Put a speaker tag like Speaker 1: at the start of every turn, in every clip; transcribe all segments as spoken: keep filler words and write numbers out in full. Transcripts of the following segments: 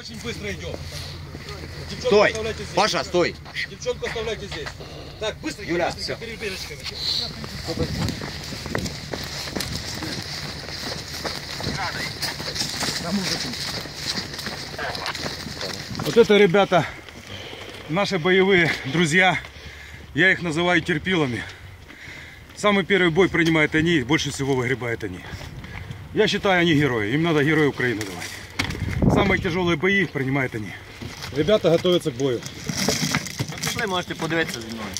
Speaker 1: очень быстро идем.
Speaker 2: Стой! Паша, стой!
Speaker 1: Девчонку оставляйте здесь. Так, быстро,
Speaker 2: Юля,
Speaker 1: быстренько, перебежечками.
Speaker 3: Вот это, ребята, наши боевые друзья. Я их называю терпилами. Самый первый бой принимают они, больше всего выгребают они. Я считаю, они герои. Им надо герои Украины давать. Самые тяжелые бои принимают они. Ребята готовятся к бою.
Speaker 4: Пішли, можете подивитися зі мною.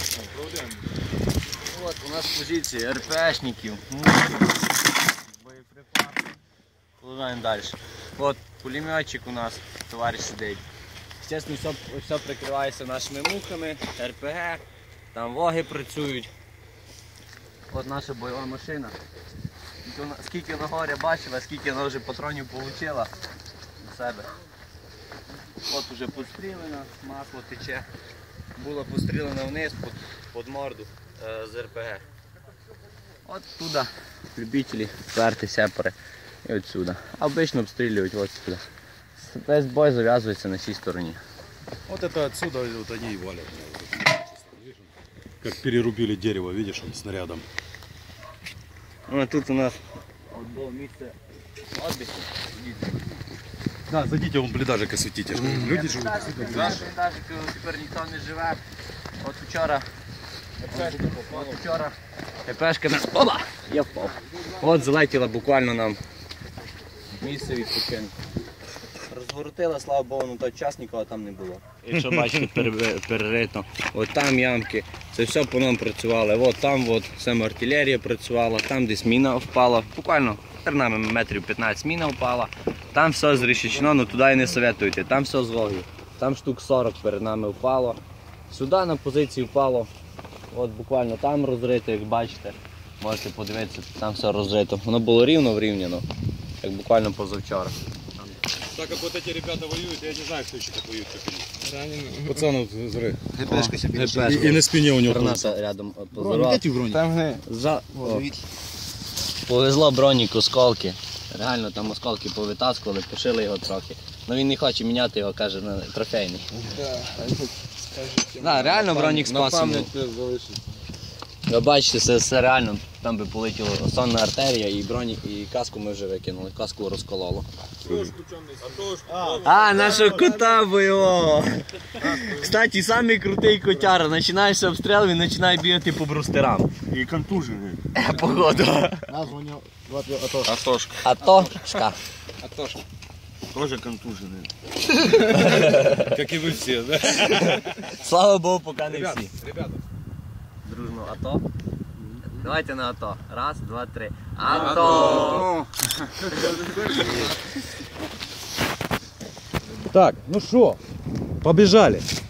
Speaker 4: От у нас позиції РПшників, боєприпаси. Продовжуємо далі. От пулеметчик у нас, товариш сидить. Чесно, все, все прикривається нашими мухами, РПГ, там воги працюють. От наша бойова машина. Скільки на горі бачила, скільки вона вже патронів отримала до себе. От вже пострілена, масло тече. Була пострілена вниз під, під морду е, з РПГ. От туди любителі перти сепари і от сюди. А обично обстрілюють от сюди. Весь бой зав'язується на цій стороні.
Speaker 3: Вот это отсюда вот они и валят. Как перерубили дерево, видишь, он снарядом.
Speaker 4: Ну, а тут у нас от було місце віддиху.
Speaker 3: Да, зайдите, вон бліндажик осветите. Люди живут.
Speaker 4: Бліндажик тепер ніхто не живе. От вчора, от вчора епешка нас... Опа! Я впав. От залетіла буквально нам місце відпочинку. Розгоротила, слава Богу, на той час нікого там не було. Якщо бачите, перерито. От там ямки, це все по нам працювало. От там от саме артилерія працювала, там десь міна впала. Буквально перед нами метрів п'ятнадцять міна впала. Там все зрешечено, але туди і не советуйте. Там все з вогню. Там штук сорок перед нами впало. Сюди на позиції впало. От буквально там розрито, як бачите. Можете подивитися, там все розрито. Воно було рівно врівняно, як буквально позавчора.
Speaker 3: Так как вот эти ребята воюют, я не знаю, кто еще так воюет, как они. Раненый. Пацан, вот, смотри.
Speaker 2: ГПшка себе.
Speaker 3: И, и на спине у него
Speaker 4: Граната рядом
Speaker 2: Бронь, дайте бронь.
Speaker 4: Там гни. За... О. Повезло бронік осколки. Реально там осколки повитаскували, пошили його трохи. Ну він не хоче міняти його, каже, на трофейний. Так, да, реально бронік спас йому. Ви бачите, це все реально, там би полетіла сонна артерія і бронік, і каску ми вже викинули, каску розкололо. А, нашого кота бойового. Кстати, самий крутий котяра, починаєшся обстріл, він починає бігати по брустерам.
Speaker 3: И контуженный.
Speaker 4: Походу.
Speaker 2: Названня Атошка.
Speaker 4: Атошка. Атошка.
Speaker 2: Атошка. Тоже контуженный.
Speaker 3: Как и вы все, да?
Speaker 4: Слава Богу, поки не
Speaker 3: Ребята,
Speaker 4: всі.
Speaker 3: ребята.
Speaker 4: Дружно, АТО. Давайте на АТО. Раз, два, три. АТО!
Speaker 3: Так, ну что, побежали.